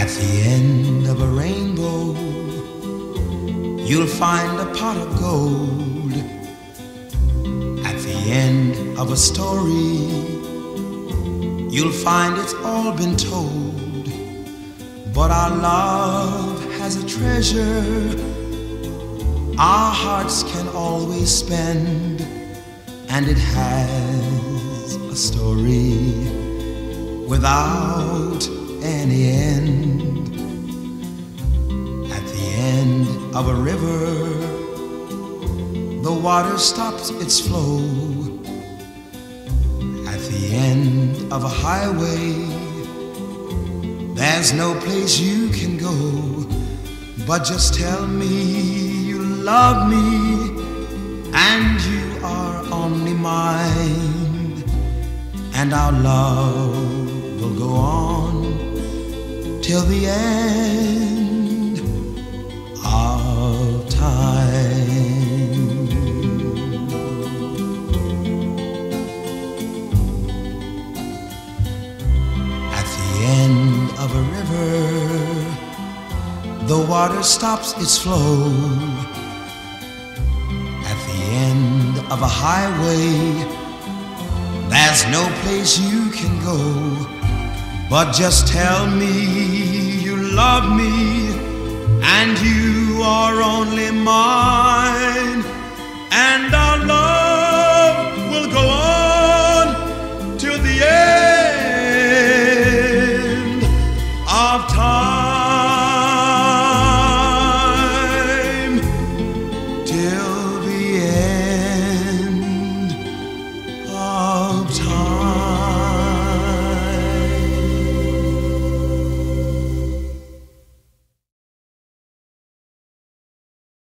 At the end of a rainbow, you'll find a pot of gold. At the end of a story, you'll find it's all been told. But our love has a treasure our hearts can always spend, and it has a story without any end. At the end of a river, the water stops its flow. At the end of a highway, there's no place you can go. But just tell me you love me, and you are only mine, and our love will go on till the end of time. At the end of a river, the water stops its flow. At the end of a highway, there's no place you can go. But just tell me you love me, and you are only mine, and our love will go on